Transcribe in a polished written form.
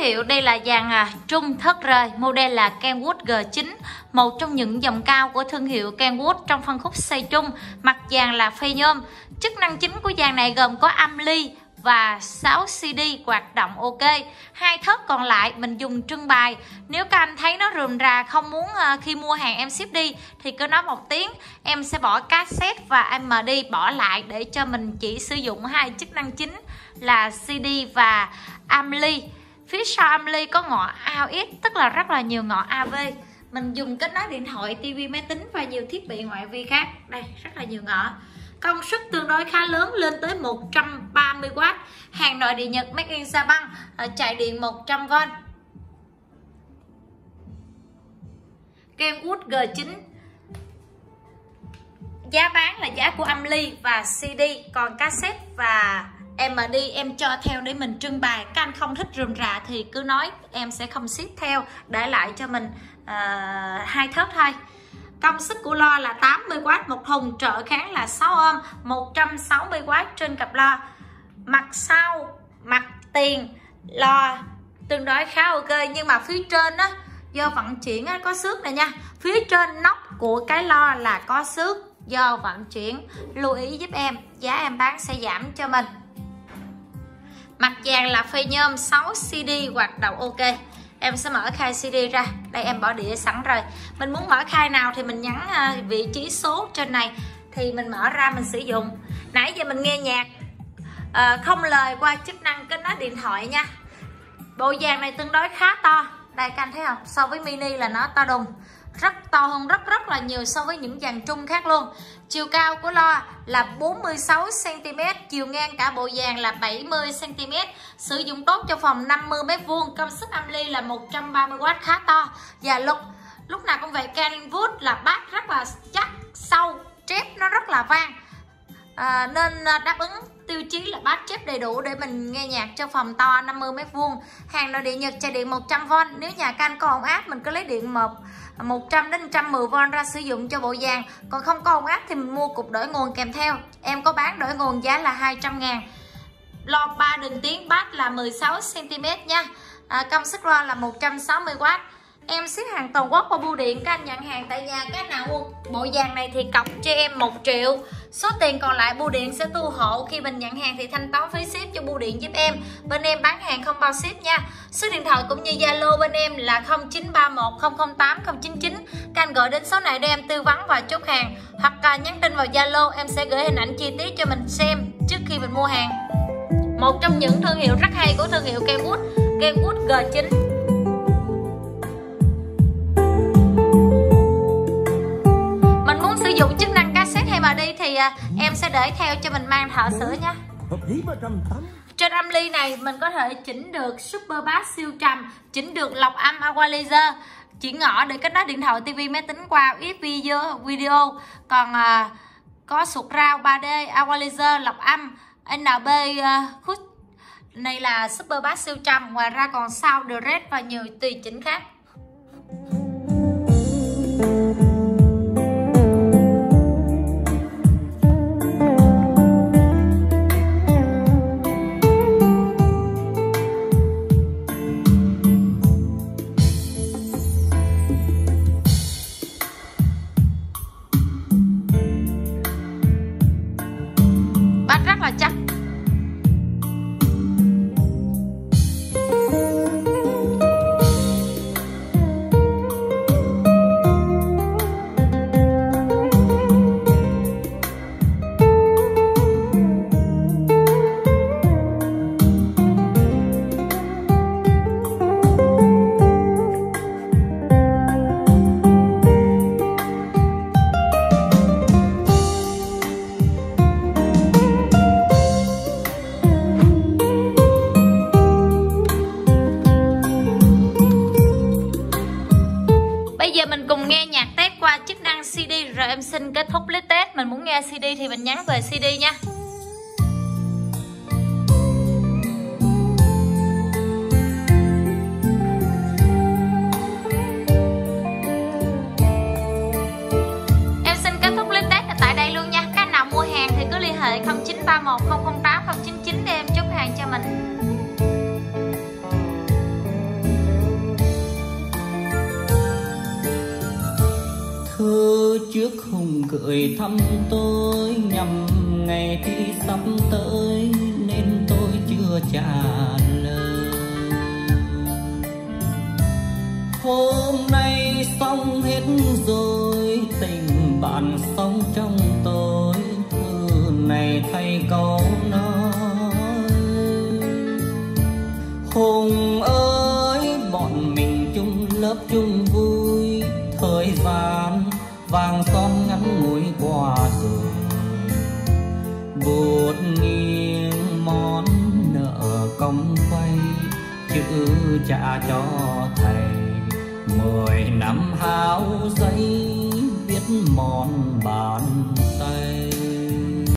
hiệu đây là dàn trung thất rời, model là Kenwood G9, một trong những dòng cao của thương hiệu Kenwood trong phân khúc xoay trung. Mặt dàn là phay nhôm. Chức năng chính của dàn này gồm có âm ly và 6 CD hoạt động ok. Hai thớt còn lại mình dùng trưng bày. Nếu các anh thấy nó rườm rà không muốn khi mua hàng em ship đi thì cứ nói một tiếng, em sẽ bỏ cassette và MD bỏ lại để cho mình chỉ sử dụng hai chức năng chính là CD và âm ly. Phía sau âm ly có ngõ AUX, tức là rất là nhiều ngõ AV. Mình dùng kết nối điện thoại, tivi, máy tính và nhiều thiết bị ngoại vi khác. Đây, rất là nhiều ngõ. Công suất tương đối khá lớn, lên tới 130W. Hàng nội địa Nhật, Made in Japan, chạy điện 100V. Kenwood G9. Giá bán là giá của âm ly và CD, còn cassette và MD em cho theo để mình trưng bày. Các anh không thích rườm rà thì cứ nói, em sẽ không ship theo, để lại cho mình hai thớt thôi. Công suất của lo là 80W một thùng, trợ kháng là 6 ohm, 160W trên cặp lo. Mặt sau, mặt tiền lo tương đối khá ok, nhưng mà phía trên á, do vận chuyển á, có xước này nha. Phía trên nóc của cái lo là có xước do vận chuyển. Lưu ý giúp em, giá em bán sẽ giảm cho mình. Mặt dàn là phay nhôm, 6 CD hoạt động ok. Em sẽ mở khai CD ra. Đây em bỏ đĩa sẵn rồi. Mình muốn mở khai nào thì mình nhấn vị trí số trên này thì mình mở ra mình sử dụng. Nãy giờ mình nghe nhạc không lời qua chức năng kết nối điện thoại nha. Bộ dàn này tương đối khá to. Đây các anh thấy không? So với mini là nó to đùng, rất to hơn rất là nhiều so với những dàn trung khác luôn. Chiều cao của lo là 46cm, chiều ngang cả bộ dàn là 70cm. Sử dụng tốt cho phòng 50m². Công suất âm ly là 130W, khá to. Và lúc nào cũng vậy, Kenwood là bát rất là chắc, sâu, trép nó rất là vang. Nên đáp ứng tiêu chí là bát chép đầy đủ để mình nghe nhạc cho phòng to 50m². Hàng nội địa Nhật chạy điện 100V. Nếu nhà các anh có ổn áp mình cứ lấy điện 100 đến 110V ra sử dụng cho bộ dàn. Còn không có ổn áp thì mình mua cục đổi nguồn kèm theo. Em có bán đổi nguồn giá là 200.000. Lo 3 đường tiếng, bát là 16cm nha. Công suất lo là 160W. Em ship hàng toàn quốc qua bưu điện. Các anh nhận hàng tại nhà. Các anh nào mua bộ dàn này thì cọc cho em 1 triệu. Số tiền còn lại bưu điện sẽ thu hộ. Khi mình nhận hàng thì thanh toán phí ship cho bưu điện giúp em. Bên em bán hàng không bao ship nha. Số điện thoại cũng như Zalo bên em là 0931 008 099. Các anh gọi đến số này để em tư vấn và chốt hàng. Hoặc nhắn tin vào Zalo, em sẽ gửi hình ảnh chi tiết cho mình xem trước khi mình mua hàng. Một trong những thương hiệu rất hay của thương hiệu Kenwood G9. Sử dụng chức năng cassette hay mà đi thì em sẽ để theo cho mình mang thợ sửa nha. Trên âm ly này mình có thể chỉnh được super bass siêu trầm, chỉnh được lọc âm equalizer, chỉ ngõ để kết nối điện thoại, tivi, máy tính qua video. Còn có sụt rao 3D, equalizer, lọc âm, NB khúc này là super bass siêu trầm. Ngoài ra còn sound direct và nhiều tùy chỉnh khác. Rất là chắc. Mình cùng nghe nhạc test qua chức năng CD rồi em xin kết thúc clip test. Mình muốn nghe CD thì mình nhắn về CD nha. Em xin kết thúc clip test tại đây luôn nha. Các anh nào mua hàng thì cứ liên hệ 0931 008 099 để em chốt hàng cho mình. chiếc hùng cười thăm tôi, nhằm ngày thi sắp tới nên tôi chưa trả lời. Hôm nay xong hết rồi, tình bạn sống trong tôi, thư này thay câu nói. Hùng ơi, bọn mình chung lớp chung vui, thời gian vàng son ngắn ngủi qua rồi. Bột nghiêng món nợ công quay, chữ trả cho thầy 10 năm hao giấy viết mòn bàn tay.